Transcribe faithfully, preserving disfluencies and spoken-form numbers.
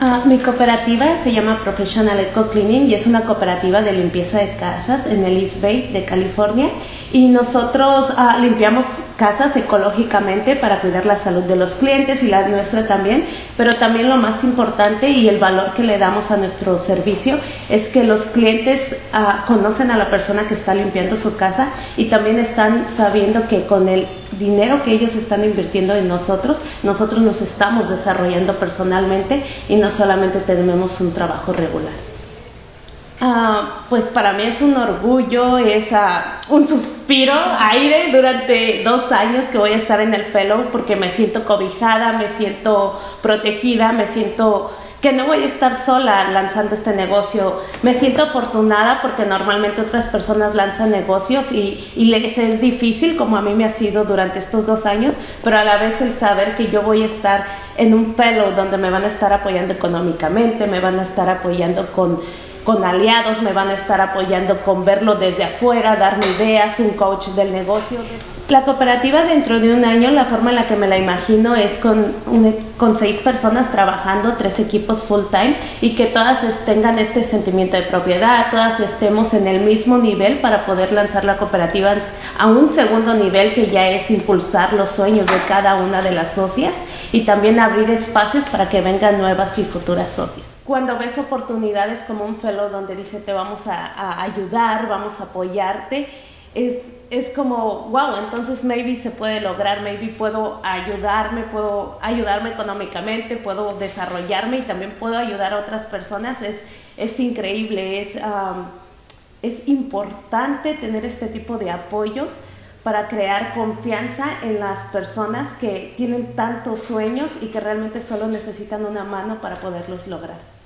Uh, mi cooperativa se llama Professional Cooperatives y es una cooperativa de limpieza de casas en el East Bay de California, y nosotros uh, limpiamos casas ecológicamente para cuidar la salud de los clientes y la nuestra también, pero también lo más importante y el valor que le damos a nuestro servicio es que los clientes uh, conocen a la persona que está limpiando su casa y también están sabiendo que con el dinero que ellos están invirtiendo en nosotros, nosotros nos estamos desarrollando personalmente y no solamente tenemos un trabajo regular. Uh, pues para mí es un orgullo, es uh, un suspiro, aire durante dos años que voy a estar en el fellow, porque me siento cobijada, me siento protegida, me siento que no voy a estar sola lanzando este negocio. Me siento afortunada porque normalmente otras personas lanzan negocios y, y les es difícil, como a mí me ha sido durante estos dos años, pero a la vez el saber que yo voy a estar en un fellow donde me van a estar apoyando económicamente, me van a estar apoyando con con aliados, me van a estar apoyando con verlo desde afuera, darme ideas, un coach del negocio. La cooperativa dentro de un año, la forma en la que me la imagino es con, un, con seis personas trabajando, tres equipos full time, y que todas tengan este sentimiento de propiedad, todas estemos en el mismo nivel para poder lanzar la cooperativa a un segundo nivel, que ya es impulsar los sueños de cada una de las socias y también abrir espacios para que vengan nuevas y futuras socias. Cuando ves oportunidades como un fellow donde dice te vamos a, a ayudar, vamos a apoyarte, es, es como, wow, entonces maybe se puede lograr, maybe puedo ayudarme, puedo ayudarme económicamente, puedo desarrollarme y también puedo ayudar a otras personas. Es, es increíble, es, um, es importante tener este tipo de apoyos para crear confianza en las personas que tienen tantos sueños y que realmente solo necesitan una mano para poderlos lograr.